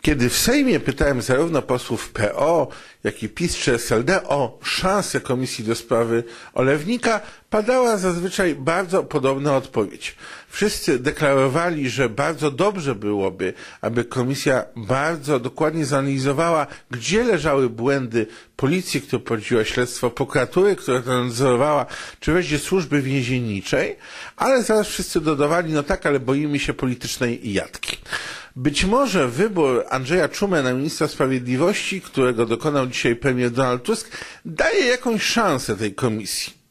Kiedy w Sejmie pytałem zarówno posłów PO, jak i PiS czy SLD o szansę Komisji do sprawy Olewnika, padała zazwyczaj bardzo podobna odpowiedź. Wszyscy deklarowali, że bardzo dobrze byłoby, aby Komisja bardzo dokładnie zanalizowała, gdzie leżały błędy policji, która prowadziła śledztwo, prokuratury, która to nadzorowała, czy wreszcie służby więzienniczej, ale zaraz wszyscy dodawali, no tak, ale boimy się politycznej jatki. Być może wybór Andrzeja Czumy na ministra sprawiedliwości, którego dokonał dzisiaj premier Donald Tusk, daje jakąś szansę tej komisji.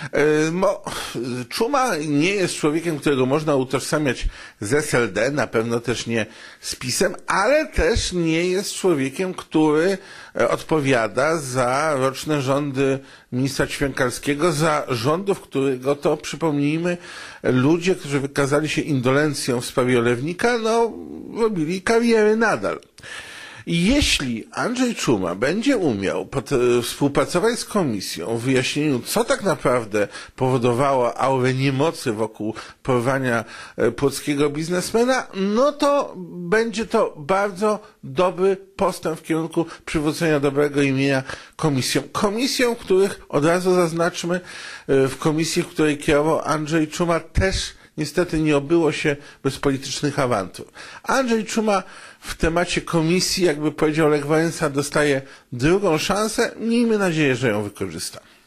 Czuma nie jest człowiekiem, którego można utożsamiać z SLD, na pewno też nie z PiS-em, ale też nie jest człowiekiem, który odpowiada za roczne rządy ministra Ćwiąkalskiego, za rządów, którego to, przypomnijmy, ludzie, którzy wykazali się indolencją w sprawie Olewnika, no, robili kariery nadal. I jeśli Andrzej Czuma będzie umiał współpracować z komisją w wyjaśnieniu, co tak naprawdę powodowało aurę niemocy wokół porwania płockiego biznesmena, no to będzie to bardzo dobry postęp w kierunku przywrócenia dobrego imienia komisjom, których od razu zaznaczmy, w komisji, w której kierował Andrzej Czuma, też niestety nie obyło się bez politycznych awantur. Andrzej Czuma w temacie komisji, jakby powiedział Lech Wałęsa, dostaje drugą szansę. Miejmy nadzieję, że ją wykorzysta.